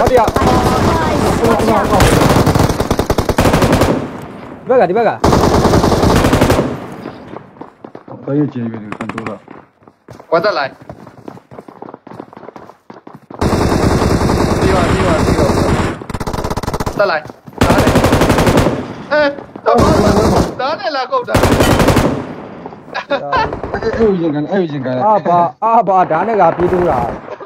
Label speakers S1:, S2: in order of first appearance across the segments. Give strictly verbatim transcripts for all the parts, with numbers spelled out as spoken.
S1: တယောက်ဒီဘက်ကဒီဘက်က
S2: ဘာရကျေးပြီကန်တိုးတော့
S3: ကွာတက်လိုက်ဒီပါဒီပါဒီပါတက်လိုက်ဒါနဲ့အဲဒါနဲ့လာကုတ်တာ
S2: အဲ့အဲ့ရင်ကန်အဲ့ရင်ကန်
S1: အာဘာအာဘာဒါနဲ့ကပြေးတူးတာ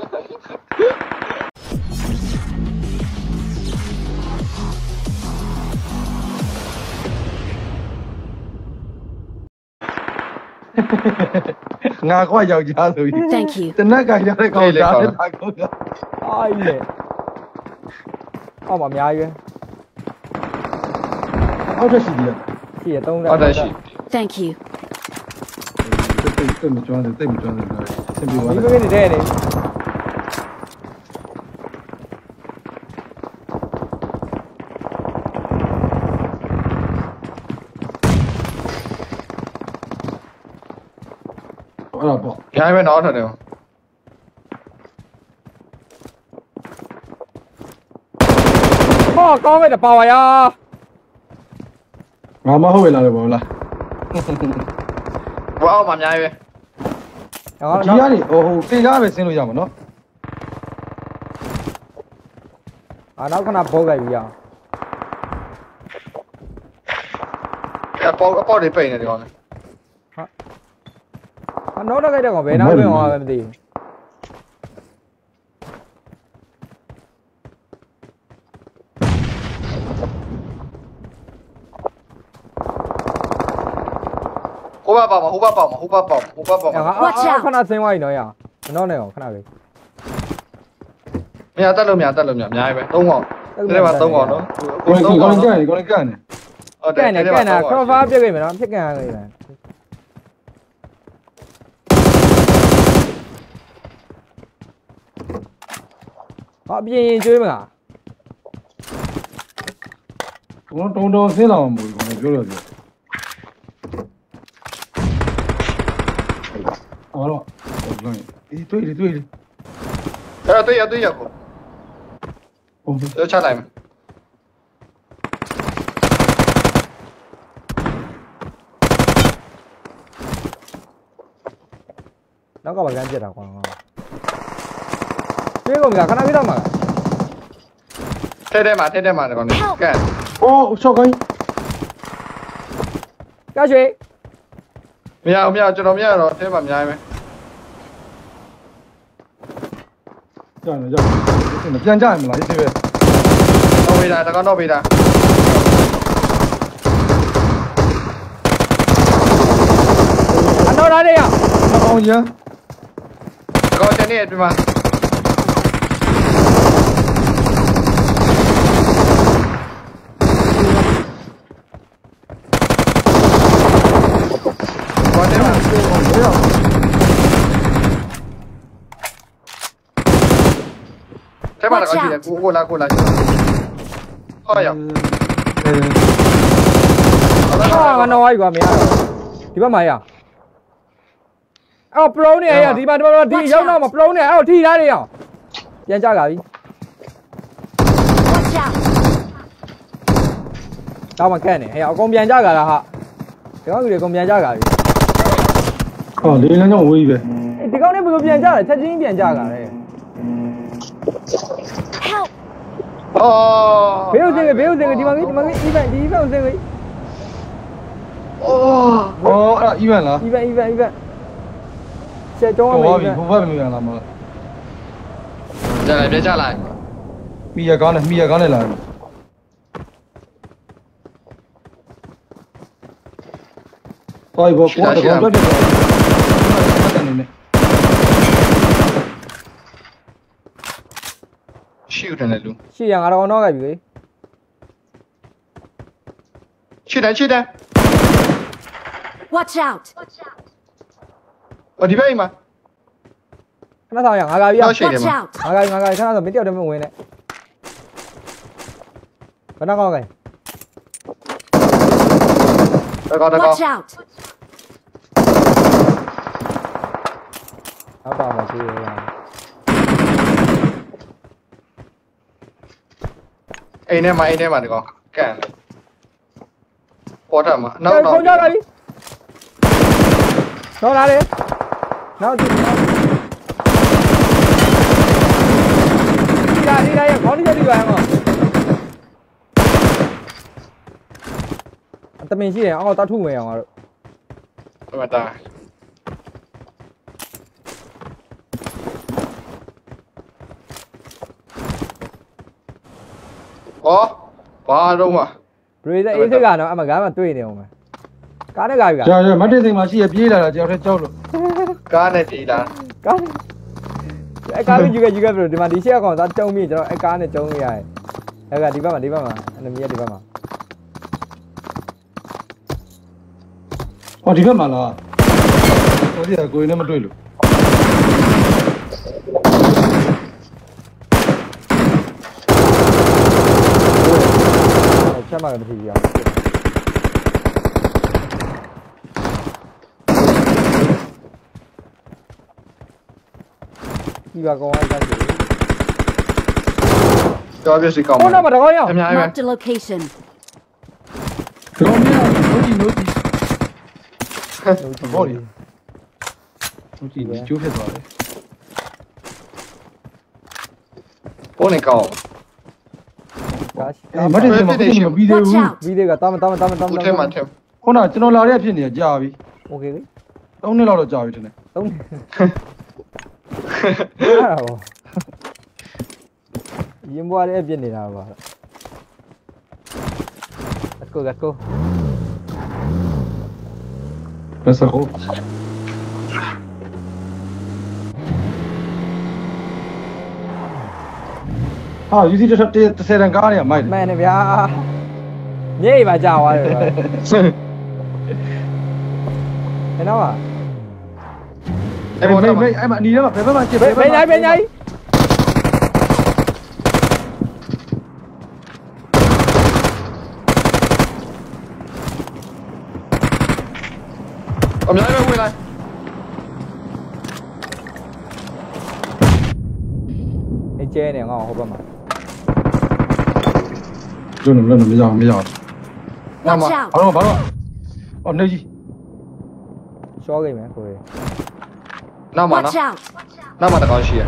S2: ငါခွာယောက်ျားဆိုပြီး
S4: Thank you
S2: တနက်ကကြတဲ့ကောင်ဒါနဲ့လာကောင်းတာ
S1: အားကြီးလေအောက်မှာအများကြီးပဲ
S2: အောက်ထက်ရှိသေးတယ်
S1: ရှိရသုံးတယ်
S3: အောက်တက်ရှိ
S4: Thank you
S2: တိတ်တိတ်မကျွမ်းတယ်တိတ်မကျွမ်းတယ်ပြောတယ်ဆင်ပြေသွား
S1: တယ်ဒီမင်းနေတဲ့နေ
S2: အဲ့တော့ပေါ့
S3: ရိုင်းပဲတော့ထွက်တယ်
S1: ဟောကောင်းခဲ့တယ်ပါဝါယာ
S2: ငါမဟုတ်ရလားဘောလား
S3: ဘောအောင်မှာအများကြီးပဲ
S2: ကြီးရတယ်ဟိုဟိုတေကားပဲဆင်းလို့ရမှာနော်
S1: အာနောက်ခဏဘောလိုက်ပြီရအောင်
S3: အပေါအပေါတွေပိတ်နေတယ်ကောင်လေ
S1: ဟာအနောက်တော့ကြိုက်တဲ့ကောင်ဘယ်နောက်ဝင်အောင်ပဲမသိဘူး
S3: ဟိုဘက်ပေါက်မှာဟိုဘက်ပေါက်မှာဟိုဘက်ပေါက်ဟိုဘက်ပေါက်မှာ
S1: ခဏဆင်းသွားပြီနော်ရအောင်မနှောနဲ့အောင်ခဏလေး
S3: မရတက်လို့မရတက်လို့မရအများကြီးပဲသုံးပေါက်ဒီမှာသုံးပေါက်နော်
S2: ကိုယ်ကိုယ်ကြတယ်ကိုယ်ကြတယ်
S3: ဟုတ်တယ်
S1: ကန်တယ်ကန်တာခရော့ဖာပြစ်ခဲ့မယ်နော်ဖြစ်ကန်ရခဲ့တယ်ဟာပြင်းရင်ကျွေးမလား
S2: ဘုံတုံတုံဆင်းတော်မူဘူးပြောလို့ပြောအော်တော့အေးတွေ့တယ်တွေ့တယ်
S3: အဲ့တွေ့ရတွေ့ရကို
S2: ဟုတ်
S3: တယ်ချလိုက်မယ်
S1: နောက်ကဘာကန်းပြက်တာကွာပြေးကုန်ပြီလားခဏပြေးတော့မှာ
S3: ထဲထဲမှာထဲထဲမှာကောင်ကဲ
S2: အိုးချောက်ခိုင်း
S1: ကြွှေ
S3: မရမရကျွန်တော်မရတော့ထဲမှာအများကြီး
S2: ပဲကြောက်ကြောက်ပြန်ကြရမလားဒီပဲ
S3: တော့ဝေးတာတကောင်တော့ဝေးတာ
S1: အနောက်သားတွေရ
S2: အောင်ရ
S3: တကောင်တနေ့အတွင်းမှာထဲမှာတော့ကြည့်တယ်ကိုကိုလာကိုလာဟောရ
S1: ဟာငါတော့ရွာမရတော့ဒီဘက်မှာရအော်ပရုံးနေရဒီမှာဒီမှာဒီရောက်တော့မပရုံးနေအော်ထိသားနေအောင်ပြန်ကြလာပြီတော့မကန့်နေဟဲ့အကုန်ပြန်ကြလာတာဟာဒီကောင်ကြီးတွေအကုန်ပြန်ကြလာပြီ
S2: ဟောလေးလမ်းကြောင့်ဝေးပဲ
S1: ဒီကောင်လေးဘယ်လိုပြန်ကြလဲချက်ချင်းပြန်ကြလာတယ်
S3: အော်
S1: ဘေးဦးစင်ကဘေးဦးစင်ကဒီမှာကြီးဒီမှာကြီး event ဒီ event ဦးစင်ကြီး
S3: အော်
S2: အော်အဲ့ event လား
S1: event event event ချက်ကြောင်းမယ်
S2: event ဘုဘမလို့ရလားမလား
S3: ကြလိုက်ပြကြလိုက်
S2: မီရကောင်းနဲ့မီရကောင်းနဲ့လာပြီတော်ပြီဘောကိုတော့တော့တော့နေနေ
S3: ရှိတယ်လေလူ
S1: ရှိရငါတော့တော့ကြပြီလေ
S3: ရှိတယ်ရှိတယ်
S4: Watch out
S3: အော်ဒီဘက်အိမ်မှာ
S1: ခဏဆောင်ရငါကပြီ
S3: Watch out
S1: ငါကငါကခဏဆိုမင်းတယောက်တည်းမဝင်နဲ့ဘယ်နှကောင်းလဲ
S3: တကောတကော
S4: Watch out
S1: အောက်ပါမှာပြေးရ
S3: အိမ်ထဲမှာအိမ်ထဲမှာဒီကောင်ကန်ပေါ်ထမှာနောက်နောက်
S1: ခေါင်းကြလာပြီတော့လာတယ်နောက်ဒီဒီလာဒီလာရခေါင်းလေးဒီပါအောင်အတမင်ရှိတယ်အော်တတ်ထုမယ်အောင်ငါတို့
S3: ဒီမှာတာဩဘာတော့မှာ
S1: ဘရေအေးစစ်ကတော့အမကားမှတွေ့နေအောင်မယ်ကားနဲ့ကားပြီက
S2: ကြာကြာမတ်တေးစိန်မှာရှိရပြေးလာတာကြောက်တဲ့ကြောက်လို့
S3: ကားနဲ့တီးလာ
S1: ကားအဲကားကိုယူခဲ့ယူခဲ့ပြီးတော့ဒီမှာဒီရှက်ကောင်သားတုံးပြီးကျွန်တော်အဲကားနဲ့တုံးရရတယ်အဲကဒီဘက်မှာဒီဘက်မှာအနမီးကဒီဘက်မှာ
S2: ဟောဒီဘက်မှာလားဟိုဒီကကိုရင်နဲ့မတွေ့လို့
S1: ချက်မှကမထီဘူးအောင်ဒီဘက်ကောင်အဲ့ဒါကြီး
S3: ကြောပြစီကောင်း
S1: ဟိုနောက်မှာတကောင်းရအောင်
S3: အများကြီးပဲ
S4: Marked a location.
S2: ဒီကောင်မြောက်လို့ဒီလို့ဒီဘော်ဒီသူကြည့်ကျိုးဖြစ်သွားတယ်
S3: ပေါ်နေကောင်း
S1: ကား
S2: အဲမတ်တေးစိန်မှာဖြစ်နေမပြီးသေး
S4: Watch
S2: ဘူး
S4: out.
S1: ဗီဒီယိုကတမ်းတမ်းတမ်းတမ်း
S3: ဦးထဲမှာထဲ
S2: ခုနကျွန်တော်လာတဲ့ဖြစ်နေကြာပြီ
S1: โอเคပြီ
S2: သုံးနှစ်လောက်တော့ကြာပြီထင်တယ်
S1: သုံးအဲ့ဒါဘောရင်ပွားလေးအပြစ်နေတာပါ Let's go let's go
S2: ဘယ်စကောဟာယူစီတစ်တစ်ဆယ်တန်ကားနေရမိုက်တယ်
S1: မှန်တယ်ဗျာမြေကြီးပါကြာသွားတယ်ဗျာအဲ့တော့
S3: အဲ့ပေါ်ထဲမှာ
S2: အဲ့မှာအနီထဲမှာဘယ်ဘက်မှာကျစ်
S1: ဘယ်ဘယ်ညာဘယ်ညာကြီး
S3: အများကြီးဝင်လာ
S1: အကျဲနေငါ့ဟိုဘက်မှာ
S2: ကျွန်းလုံးလုံးမရအောင်မရအောင်
S3: နောက်မှာ
S4: Watch out.
S2: ဘာလို့ဘာလို့အော်နေကြီး
S1: ရှော့ခဲ့မယ်ကိုရ
S3: နောက်မှာ
S4: Watch
S3: နော်
S4: out.
S3: နောက်မှာတကောင်ရှိရ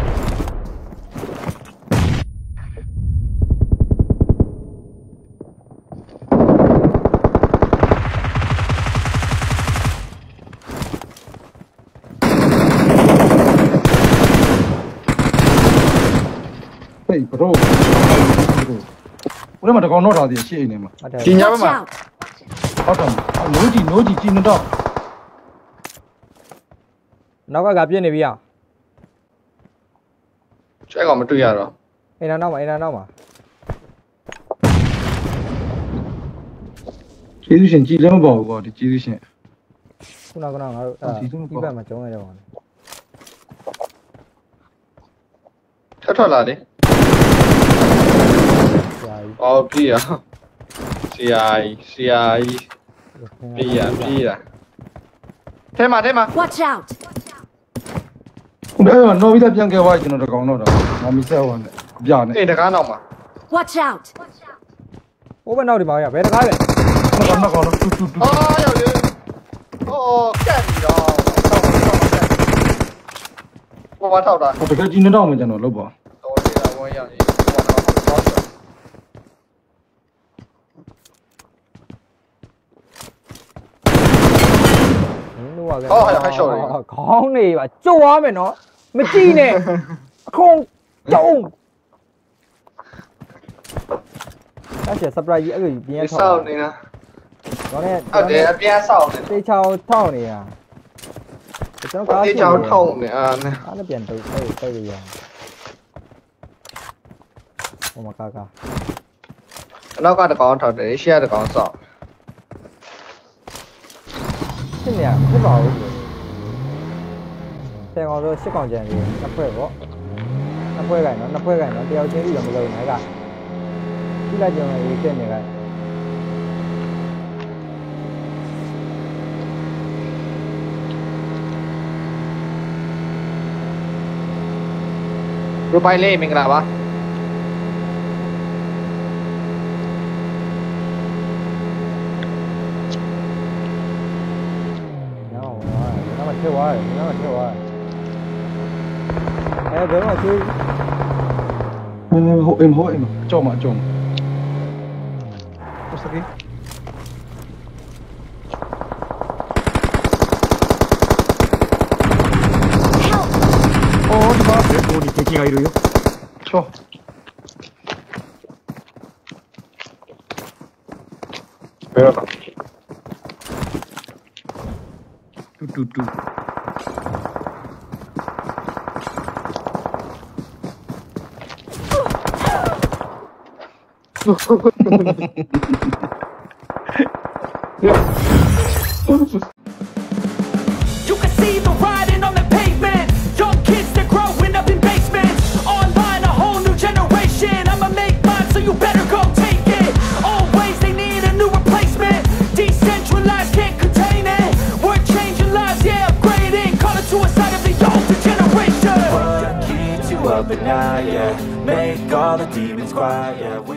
S2: ဟေးဘရိုဘရိုဘယ်မှာတကောင်တော့ထားသေးရှေ့အိမ်ထဲမှာ
S1: ဟုတ်တယ်
S3: ဒီညဘက်
S4: Watch
S3: မှာ
S4: out.
S2: ဟုတ်တယ်နိုးကြီးနိုးကြီးကြည့်နေတော့
S1: နောက်ကကပြစ်နေပြီအောင်
S3: ကျဲကောင်မတွေ့ရတော့
S1: အိမ်နာနောက်မှာအိမ်နာနောက်မှာ
S2: ကျေးဇူးရှင်ကြည်လည်းမပေါ့ဘူးကောဒီကျေးဇူးရှင်
S1: ခုနကကငါတို့အဲ့ဒီဘက်မှာကျုံးရတော့
S3: ထထလာလေ
S1: ဆရာကြီး
S3: အော်ပြေးရဆရာကြီးဆရာကြီးပြေးရပြေးရထဲမှာထဲမှာ
S4: Watch out.
S2: အဲ့တော့နော်ပြီးသားပြန်ခဲ့သွားကျွန်တော်တကောင်တော့တော့ငါမီဆက်ဟောနဲ့ပြနဲ့
S3: အိမ်တကားနောက်မှာ
S4: Watch out.
S1: ဟိုဘက်နောက်ဒီမှာရဘယ်တကားလဲ
S2: မကောင်မကောင်တော့တူတူတူ
S3: အော်ရောက်လေအော်ကတ်နေတော့ထောက်ထောက်ထောက်ဘာထောက်တာ
S2: တကယ်ကြည့်နေတော့မှကျွန်တော်လုပ်ပါ
S3: တော်သေးတာဝင်ရနေဘာထောက်ထောက်တာ
S1: နင်းတို့ကလည်း
S3: ဟောဟဲ့ဟဲ့ရှော့လေ
S1: ခေါင်းနေပါကြွသွားမယ်နော်မကြည့်နဲ့အခုံကျုံအဲ့ကျ surprise ကြီးအဲ့လိုပြင်း
S3: ဒီ
S1: ထော
S3: ဆော
S1: က်
S3: က်နေတာ
S1: တော့เนี่ย
S3: ဟုတ်တယ်အပြန်ဆောက်နေ
S1: တေချောင်းထောက်နေရကျွန်တော်ကား
S3: တေးချောင်းထောက်နေအာ
S1: အားလည်းပြန်တုတ်တိတ်တိတ်ရအောင်ဟိုမှာကားကား
S3: နောက်ကတကောင်ထောက်တယ်ရှေ့ကတကောင်ဆောက်
S1: ရှင်းနေရဖြစ်ပါဘူးဆယ်ကောင်ဆိုရှစ်ကောင်ကျန်ပြီနှစ်ဖွဲ့ပေါ့နှစ်ဖွဲ့ကိုင်နော်နှစ်ဖွဲ့ကိုင်နော်တယောက်ချင်းစီတော့မလုပ်နိုင်ကကြည့်လိုက်ကြမယ်ရေးတက်နေက
S3: รูปไปเล่มင်္ဂလာပါ
S1: သွားတယ်ငါကထွက်သွားတယ်အဲဘယ်တော့ကျွေး
S2: ဟုတ်အိမ်ဟုတ်အိမ်အကြောက်မှာအကြောက်မှာဟုတ်စကေး
S1: အော်ဒီမှာဘယ်ကိုဒီချင်းရည်ရော
S2: ချောဘယ်တော့တူတူတူ
S5: You can see the riding on the pavement. Young kids, they're growing up in basements. Online, a whole new generation. I'ma make mine, so you better go take it. Always, they need a new replacement. Decentralized, can't contain it. We're changing lives, yeah, upgrading. Call it suicide of the older generation.
S6: What keeps you up at night, yeah? Make all the demons quiet, yeah. We